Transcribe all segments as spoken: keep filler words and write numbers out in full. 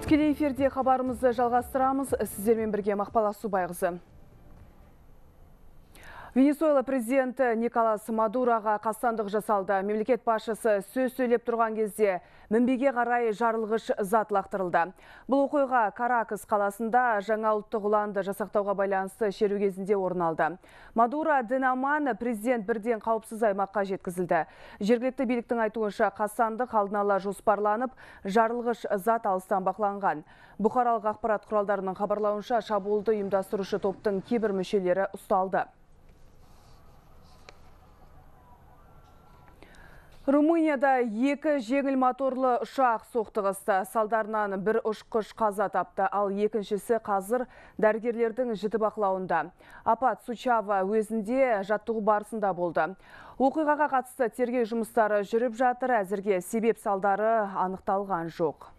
Тікелей эфирде хабарымызды жалғастырамыз. Сіздермен бірге Мақпал Асубайқызы. Венесуэла президенті Николас Мадуроға қастандық жасалды. Мемлекет басшысы сөз сөйлеп тұрған кезде мінбеге қарай жарылғыш зат лақтырылды. Бұл оқиға Каракас қаласында жаңа ұлттық ұланды жасақтауға байланысты шеру кезінде орын алды. Мадуро дінаман президент бірден қауіпсіз аймаққа жеткізілді. Жергілікті биліктің айтуынша қастандық алдын ала жоспарланып, жарылғыш зат алыстан бақыланған. Бұқаралық ақпарат құралдарының хабарлауынша шабуылды ұйымдастырушы топтың кейбір мүшелері ұсталды. Румынияда екі жеңіл моторлы ұшақ соқтығысты. Салдарынан бір ұшқыш қаза тапты, ал екіншісі қазір дәрігерлердің жіті бақылауында. Апат Сучава өзінде жаттығу барысында болды. Оқиғаға қатысты тергеу жұмыстары жүріп жатыр, әзірге себеп салдары анықталған жоқ.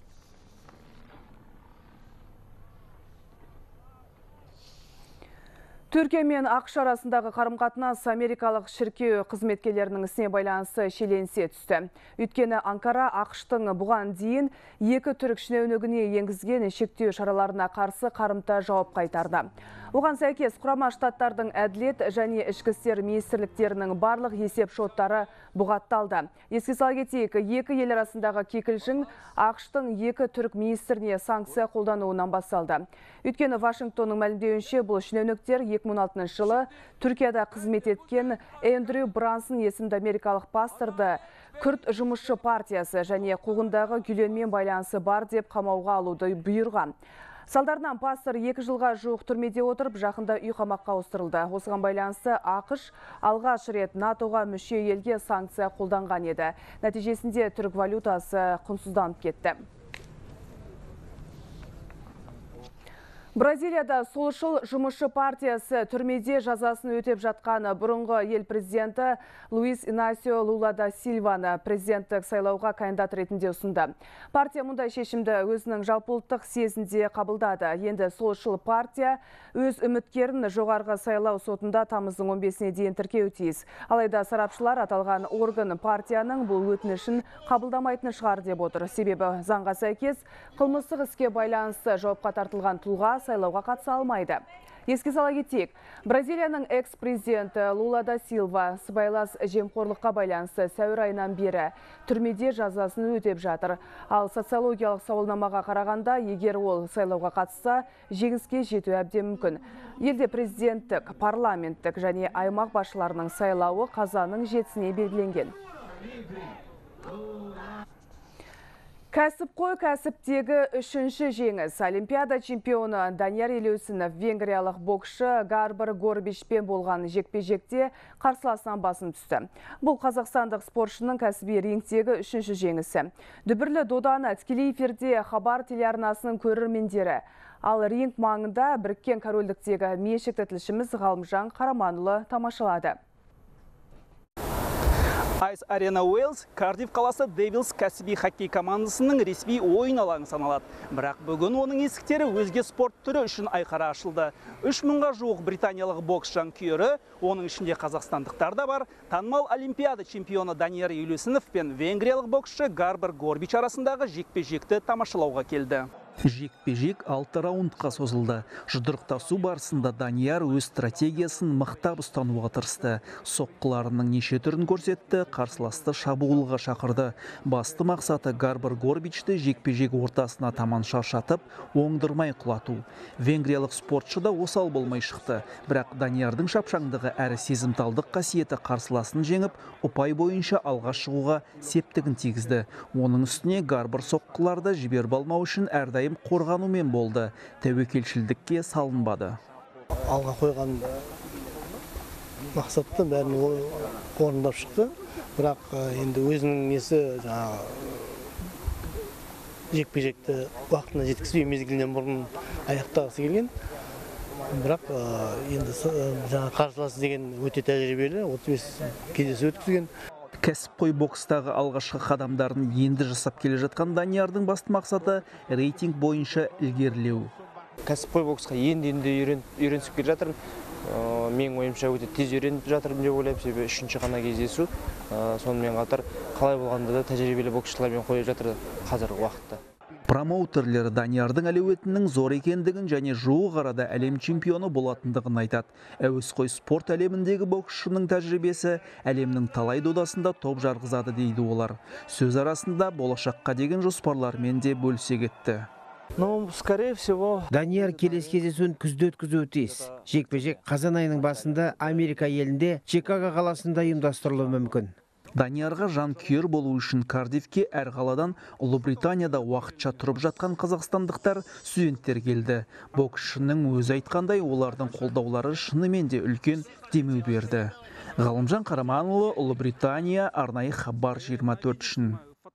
Түркия мен ақш арасындағы қарым-қатынас америкалық шіркеу қызметкерлерінің ісіне байланысты шиеленісе түсті. Өйткені Анкара ақштың бұған дейін екі түрік шенеунігіне енгізген шектеу шараларына қарсы қарымта жауап қайтарды. Оған сәйкес құрама штаттардың әділет және ішкі істер министрліктерінің барлық есеп шоттары бұғатталды. Еске сала кетейік, екі ел арасындағы кикілжің ақштың екі түрік министріне санкция қолдануынан басталды. Өйткені Вашингтонның мәлімдеуінше бұл шенеуніктер екі мың он алтыншы жылы Түркияда қызмет еткен Эндрю Брансон есімді америкалық пасторды күрд жұмысшы партиясы және қуғындағы Гүленмен байланысы бар деп қамауға алуды бұйырған. Салдарынан пастор екі жылға жуық түрмеде отырып, жақында үй қамаққа ауыстырылды. Осыған байланысты ақш алғаш рет натоға мүше елге санкция қолданған еді. Нәтижесінде түрік валютасы құнсызданып кетті. Бразилияда солшыл жұмысшы партиясы түрмеде жазасын өтеп жатқан бұрынғы ел президенті Луис Инасио Лула да Сильваны президенттік сайлауға кандидат ретінде ұсынды. Партия мұндай шешімді өзінің жалпыұлттық съезінде қабылдады. Енді солшыл партия өз үміткерін жоғарғы сайлау сотында тамыздың он бесіне дейін тіркеуі тиіс. Алайда сарапшылар аталған орган партияның бұл өтінішін қабылдамайтын шығар деп отыр. Себебі заңға сәйкес қылмыстық іске байланысты жауапқа тартылған тұлға сайлауға қатыса алмайды. Еске сала кетейік, Бразилияның экс-президенті Лула да Силва сыбайлас жемқорлыққа байланысты сәуір айынан бері түрмеде жазасын өтеп жатыр. Ал социологиялық сауалнамаға қарағанда, егер ол сайлауға қатысса, жеңіске жету әбден мүмкін. Елде президенттік, парламенттік және аймақ басшыларының сайлауы қазанның жетісіне белгіленген. Кәсіпқой кәсіптегі үшінші жеңіс. Олимпиада чемпионы Данияр Елеусінов венгриялық боксшы Гарбар Горбичпен болған жекпе-жекте қарсыласынан басым түсті. Бұл қазақстандық спортшының кәсіби рингтегі үшінші жеңісі. Дүбірлі доданы тікелей эфирде хабар телеарнасының көрермендері. Ал ринг маңында Біріккен Корольдіктегі меншікті тілшіміз Ғалымжан Қараманұлы тамашалады. Ice Arena Wales, Кардиф қаласы Devils кәсіби хоккей командасының ресми ойын алаңы саналады. Бірақ бүгін оның есіктері өзге спорт түрі үшін айқара ашылды. үш мыңға жуық британиялық бокс жанкүйері, оның ішінде қазақстандықтар да бар, танымал Олимпиада чемпионы Данияр Елеусінов пен венгриялық боксшы Гарбар Горбич арасындағы жекпе-жекті тамашалауға келді. Жекпе-жек алты раундқа созылды. Жұдырықтасу барысында Данияр өз стратегиясын мықтап ұстануға тырысты. Соққыларының неше түрін көрсетті, қарсыласты шабуылға шақырды. Басты мақсаты Гарбар Горбичті жекпе-жек ортасына таман шаршатып, оңдырмай құлату. Венгриялық спортшы да осал болмай шықты. Бірақ Даниярдың шапшаңдығы әрі сезімталдық қасиеті қарсыласын жеңіп, ұпай бойынша алға шығуға септігін тигізді. Оның үстіне Гарбар соққыларды жіберіп алмау үшін әрдайым қорғанумен болды. Тәуекелшілдікке салынбады. Алға қойған мақсатты бәрін орындап шықты. Бірақ енді өзінің несі жекпе-жекті уақытына жеткізбей мезгілінен бұрын аяқтағысы келген. Бірақ енді қарсыласы деген өте тәжірибелі, отыз бес кездесу өткізген. Кәсіпқой бокстағы алғашқы қадамдарын енді жасап келе жатқан Даниярдың басты мақсаты рейтинг бойынша ілгерілеу. Кәсіпқой боксқа енді-енді үйренісіп келе жатырмын. Мен ойымша өте тез үйреніп жатырмын деп ойлаймын, себебі үшінші ғана кездесу. Сонымен қатар қалай болғанда да тәжірибелі боксшылармен қойып жатыр қазіргі уақытта. Промоутерлер Даниярдың әлеуетінің зор екендігін және жуық арада әлем чемпионы болатындығын айтады. Әуесқой спорт әлеміндегі боксшының тәжірибесі әлемнің талай додасында топ жарғызады дейді олар. Сөз арасында болашаққа деген жоспарлармен де бөлісе кетті. Ну, скорее всего, Данияр келесі кездесуін күзде өткізуі тиіс. Жекпе-жек қазан айының басында Америка елінде Чикаго қаласында ұйымдастырылуы мүмкін. Даниярға жан күйер болу үшін Кардифке әр қаладан Ұлыбританияда уақытша тұрып жатқан қазақстандықтар студенттер келді. Боксшының өзі айтқандай, олардың қолдаулары шынымен де үлкен демеу берді. Ғалымжан Қараманұлы, Ұлыбритания, арнайы хабар жиырма төрт үшін.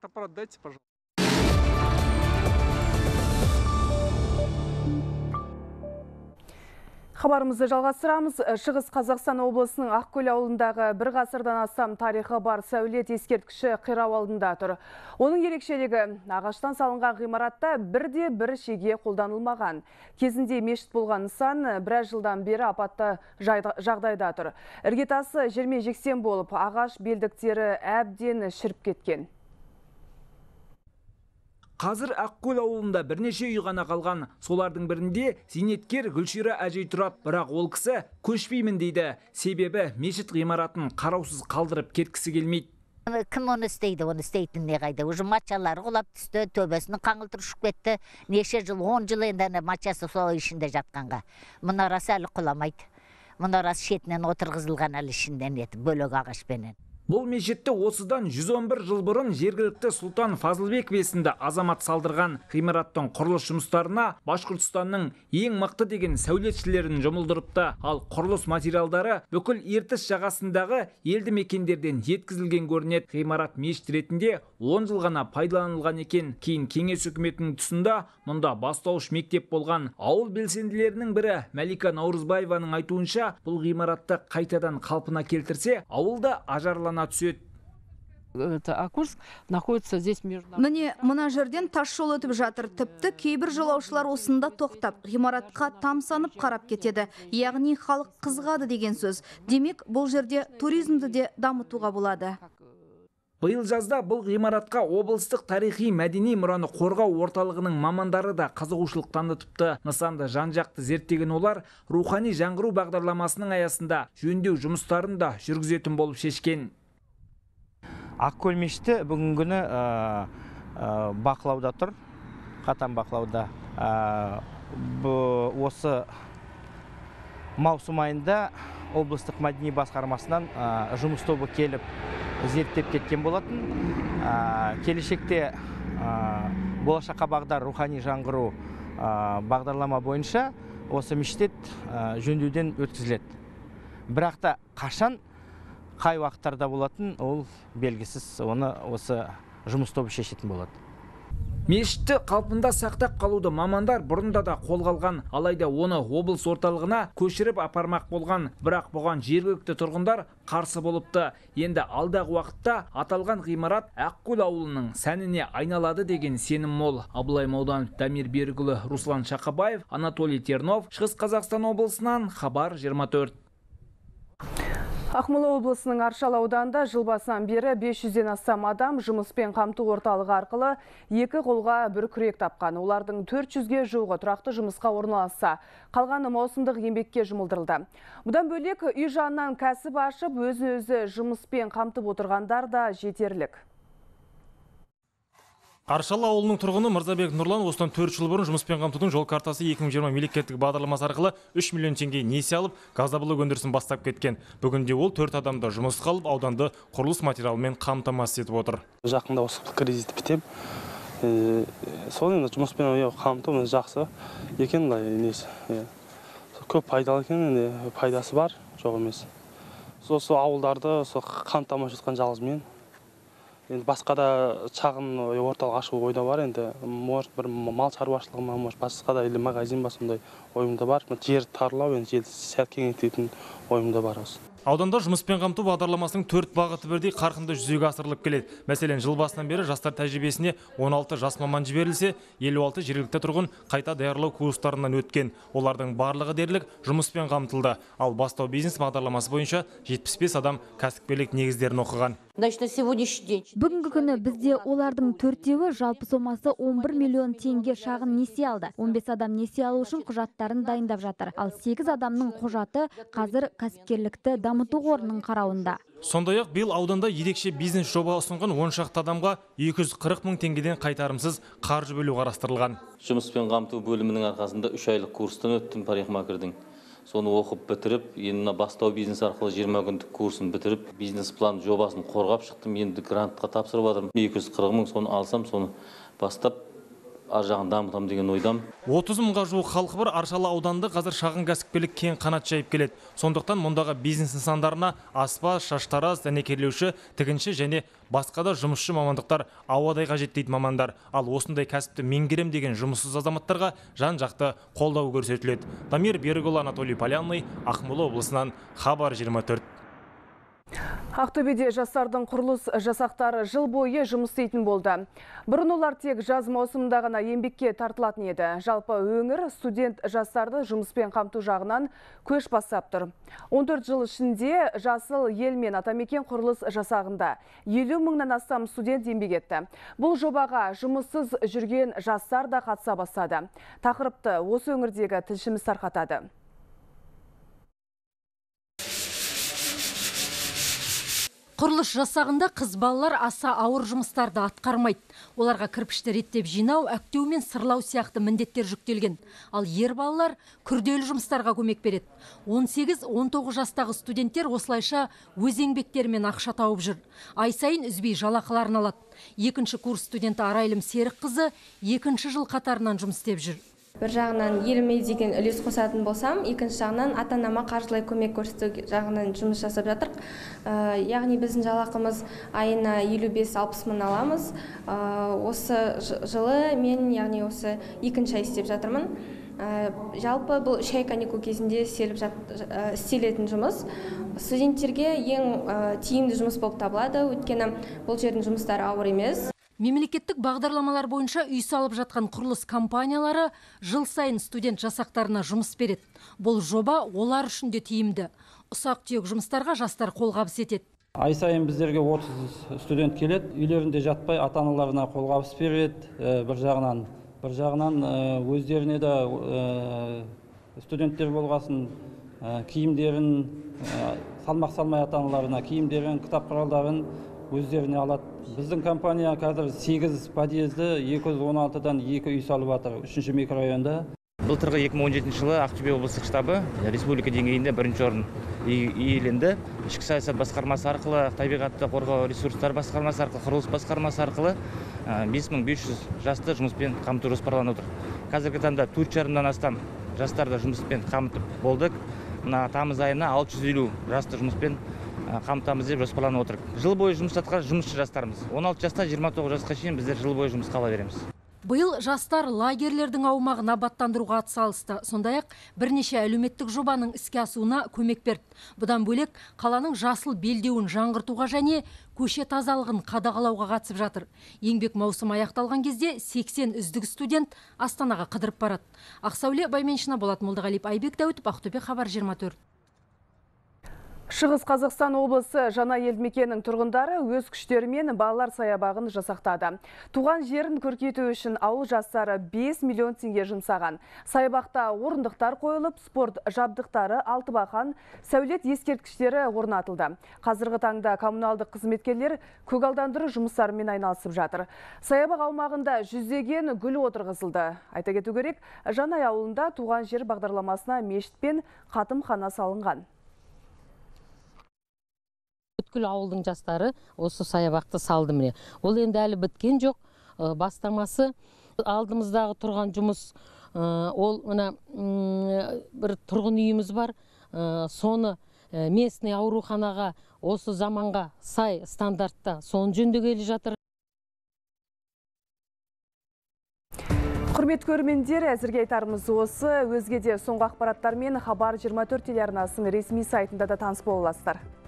Хабарымызды жалғастырамыз. Шығыс Қазақстан облысының Ақкөл ауылындағы бір ғасырдан астам тарихы бар сәулет ескерткіші қирау алдында тұр. Оның ерекшелігі ағаштан салынған ғимаратта бірде бір шеге қолданылмаған. Кезінде мешіт болған нысан біраз жылдан бері апатты жағдайда тұр. Іргетасы жермен жексен болып, ағаш белдіктері әбден шіріп кеткен. Қазір Ақкөл ауылында бірнеше үй ғана қалған. Солардың бірінде зейнеткер Гүлшира әжей тұрады, бірақ ол кісі көшпеймін дейді. Себебі мешіт ғимаратын қараусыз қалдырып кеткісі келмейді. Кім оны істейді, оны істейтін не қайда. Уже матчалары құлап түсті, төбесінің қаңылтыр ұшып кетті. Неше жыл, он жыл енді матчасы сол ішінде жатқанға. Мұнарасы әлі құламайды. Мұнарасы шетінен отырғызылған әлі ішінден еді, бөлек ағашпенен. Бұл мешітті осыдан жүз он бір жыл бұрын жергілікті Сұлтан Фазылбеков есімді азамат салдырған. Ғимараттың құрылыс жұмыстарына Башқұртстанның ең мықты деген сәулетшілерін жұмылдырыпты. Ал құрылыс материалдары бүкіл Ертіс жағасындағы елді мекендерден жеткізілген көрінеді. Ғимарат мешіт ретінде он жыл ғана пайдаланылған екен. Кейін кеңес үкіметінің тұсында мұнда бастауыш мектеп болған. Ауыл белсенділерінің бірі Мәлика Наурызбаеваның айтуынша, бұл ғимаратты қайтадан қалпына келтірсе, ауылда ажарлана түседі. Міне, мұна жерден тас жол өтіп жатыр. Тіпті кейбір жолаушылар осында тоқтап, ғимаратқа тамсанып қарап кетеді. Яғни халық қызғады деген сөз. Демек, бұл жерде туризмді де дамытуға болады. Биыл жазда бұл ғимаратқа облыстық тарихи мәдени мұраны қорғау орталығының мамандары да қызығушылық танытыпты. Нысанды жан-жақты зерттеген олар рухани жаңғыру бағдарламасының аясында жөндеу жұмыстарын да жүргізетін болып шешкен. Ақкөл мешіті бүгінгі күні бақылауда тұр, қатаң бақылауда. Осы маусым айында облыстық мәдени басқармасынан жұмыс тобы келіп зерттеп кеткен болатын. Келешекте болашаққа бағдар рухани жаңғыру бағдарлама бойынша осы мешіт жөндеуден өткізіледі. Бірақ та қашан, қай уақыттарда болатын, ол белгісіз. Оны осы жұмыс тобы шешетін болады. Мешітті қалпында сақтап қалуды мамандар бұрында да қолға алған, алайда оны облыс орталығына көшіріп апармақ болған, бірақ бұған жергілікті тұрғындар қарсы болыпты. Енді алдағы уақытта аталған ғимарат Ақкөл ауылының сәніне айналады деген сенім мол. Абылай Мауданов, Дамир Берікұлы, Руслан Шақабаев, Анатолий Тернов, Шығыс Қазақстан облысынан, Хабар жиырма төрт. Ақмола облысының Аршалы ауданында жыл басынан бері бес жүзден астам адам жұмыспен қамту орталығы арқылы екі қолға бір күрек тапқан. Олардың төрт жүзге жуығы тұрақты жұмысқа орналасса, қалғаны маусымдық еңбекке жұмылдырылды. Бұдан бөлек үй жанынан кәсіп ашып, өзін-өзі жұмыспен қамтып отырғандар да жетерлік. Аршалы ауылының тұрғыны Мырзабек Нұрлан осыдан төрт жыл бұрын жұмыспен қамтудың жол картасы екі мың жиырма мемлекеттік бағдарламасы арқылы үш миллион теңге несие алып, газдабылық өндірісін бастап кеткен. Бүгінде ол төрт адамды жұмысқа алып, ауданды құрылыс материалымен қамтамасыз етіп отыр. Жақында осы кредит бітем. Соны жұмыспен қамту жақсы екен, көп пайдалы екен, пайдасы бар, жоқ емес. Сосы ауылдарды қамтамасыз еткен жалғыз мен. Енді басқа да шағын орталық ашу ойда бар, енді бір мал шаруашылығы, басқа да магазин ба сондай ойымда бар. Жер тарлау, жер сәт кеңейтетін ойымда бар осы. Ауданда жұмыспен қамту бағдарламасының төрт бағыты бірдей қарқынды жүзеге асырылып келеді. Мәселен, жыл басынан бері жастар тәжірибесіне он алты жас маман жіберілсе, елу алты жергілікті тұрғын қайта даярлау курстарынан өткен. Олардың барлығы дерлік жұмыспен қамтылды. Ал бастау бизнес бағдарламасы бойынша жетпіс бес адам кәсіпкерлік негіздерін оқыған. Бүгінгі күні бізде олардың төртеуі жалпы сомасы он бір миллион теңге шағын несие алды. он бес адам несие алу үшін құжаттарын дайындап жатыр. Ал сегіз адамның құжаты қазір кәсіпкерлікті дамыту қорының қарауында. Сондай-ақ биыл ауданда ерекше бизнес жоба ұсынған он шақты адамға екі жүз қырық мың теңгеден қайтарымсыз қаржы бөлу қарастырылған. Жұмыспен қамту бөлімінің арқасында үш айлық курстан өттім парикмахердің. Соны оқып бітіріп, енді бастау бизнес арқылы жиырма күндік курсын бітіріп, бизнес план жобасын қорғап шықтым. Енді грантқа тапсырып жатырмын. екі жүз қырық мың соны алсам, соны бастап ар жағын дамытам деген ойдам. отыз мыңға жуық халқы бар Аршалы ауданында қазір шағын кәсіпкерлік кең қанат жайып келеді. Сондықтан мұндағы бизнес нысандарына аспаз, шаштараз, дәнекерлеуші, тігінші және басқа да жұмысшы мамандықтар ауадай қажет дейді мамандар. Ал осындай кәсіпті меңгерем деген жұмыссыз азаматтарға жан-жақты қолдау көрсетіледі. Дамир Берікұлы, Анатолий Полянный, Ақмола облысынан, Хабар жиырма төрт. Ақтөбеде жастардың құрылыс жасақтары жыл бойы жұмыс істейтін болды. Бұрын олар тек жаз маусымында ғана еңбекке тартылатын еді. Жалпы өңір студент жастарды жұмыспен қамту жағынан көш бастап тұр. он төрт жыл ішінде Жасыл ел мен Атамекен құрылыс жасағында елу мыңнан астам студент еңбек етті. Бұл жобаға жұмыссыз жүрген жастар да қатыса бастады. Тақырыпты осы өңірдегі тілшіміз тарқатады. Құрылыс жасағында қыз балалар аса ауыр жұмыстарды атқармайды. Оларға кірпішті реттеп жинау, әктеу мен сырлау сияқты міндеттер жүктелген. Ал ер балалар күрделі жұмыстарға көмек береді. он сегіз он тоғыз жастағы студенттер осылайша өз еңбектерімен ақша тауып жүр. Ай сайын үзбей жалақыларын алады. Екінші курс студенті Арайлым Серікқызы екінші жыл қатарынан жұмыс істеп жүр. Бір жағынан еліме деген үлес қосатын болсам, екінші жағынан ата-анама қаржылай көмек көрсету жағынан жұмыс жасап жатырық. Яғни біздің жалақымыз айына елу бес алпыс мың аламыз. Осы жылы мен яғни осы екінші ай істеп жатырмын. Жалпы бұл үш ай каникул кезінде істелетін жұмыс. Студенттерге ең тиімді жұмыс болып табылады, өйткені бұл жердің жұмыстары ауыр емес. Мемлекеттік бағдарламалар бойынша үй салып жатқан құрылыс компаниялары жыл сайын студент жасақтарына жұмыс береді. Бұл жоба олар үшін де тиімді. Ұсақ-түйек жұмыстарға жастар қолғабыс етеді. Ай сайын біздерге отыз студент келеді. Үйлерінде жатпай ата-аналарына қолғабыс береді. Бір жағынан, бір жағынан өздеріне де студенттер болғасын киімдерін салмақ салмай ата-аналарына киімдерін, кітап құралдарын өздеріне алады. Біздің компания қазір сегіз подъезді екі жүз он алтыдан екі үй салып жатыр, үшінші микрорайонда. Былтырғы екі мың он жетінші жылы Ақтөбе облыстық штабы республика деңгейінде бірінші орын иеленді. Ішкі саясат басқармасы арқылы, табиғатты қорғау ресурстар басқармасы арқылы, құрылыс басқармасы арқылы бес мың бес жүз жасты жұмыспен қамту жоспарланып отыр. Қазіргі таңда төрт жарымнан астам жастарды жұмыспен қамтып болдық. Мына тамыз айына алты жүз елу жасты жұмыспен қамтамыз деп жоспарланып отыр. Жыл бойы жұмыс атқарған жұмысшы жастарымыз. он алты жастан жиырма тоғыз жасқа шейін біздер жыл бойы жұмысқа ала береміз. Биыл жастар лагерлердің аумағын абаттандыруға атсалысты. Сондай-ақ бірнеше әлеуметтік жобаның іске асуына көмек берді. Бұдан бөлек қаланың жасыл белдеуін жаңғыртуға және көше тазалығын қадағалауға қатысып жатыр. Еңбек маусымы аяқталған кезде сексен үздік студент Астанаға қыдырып барады. Ақсәуле Байменшина, Болат Молдағалиев, Айбек Дәуітов, Ақтөбе, Хабар жиырма төрт. Шығыс Қазақстан облысы Жаңа елді мекенінің тұрғындары өз күштерімен балалар саябағын жасақтады. Туған жерін көркейту үшін ауыл жастары бес миллион теңге жұмсаған. Саябақта орындықтар қойылып, спорт жабдықтары, алтыбақан, сәулет ескерткіштері орнатылды. Қазіргі таңда коммуналдық қызметкерлер көгалдандыру жұмыстарымен айналысып жатыр. Саябақ аумағында жүздеген гүл отырғызылды. Айта кету керек, Жанай ауылында туған жер бағдарламасына мешіт пен қатымхана салынған. Бүткіл ауылдың жастары осы саябақты салды міне. Ол енді әлі біткен жоқ. Бастамасы алдымыздағы тұрған жұмыс, ол мына бір тұрғын үйіміз бар. Соны местный ауруханаға осы заманға сай стандартта соны жөндегелі жатыр. Құрметті көрермендер, әзірге айтарымыз осы. Өзге де соңғы ақпараттармен Хабар жиырма төрт телеарнасының ресми сайтында да таныс бола аласыздар.